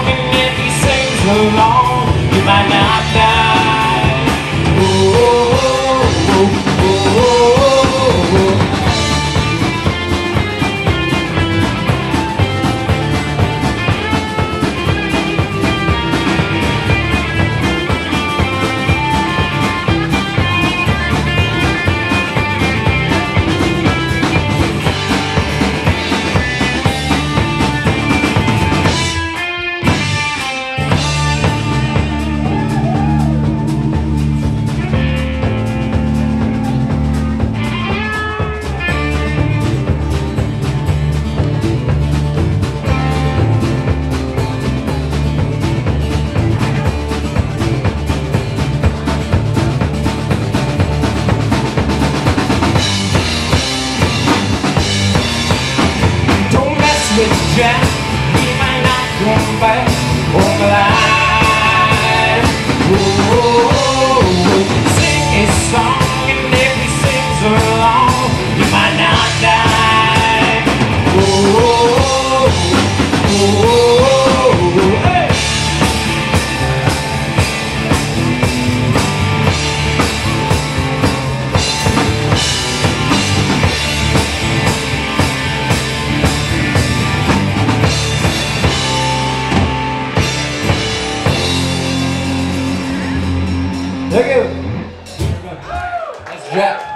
song, and if he sings along, you might not die. Oh, oh, oh, oh, oh, oh. With Jack, he might not come back home alive. Oh, oh, oh. Sing his song, and if he sings along, he might not die. Oh, oh, oh, oh, oh, hey. Thank you. That's Jack.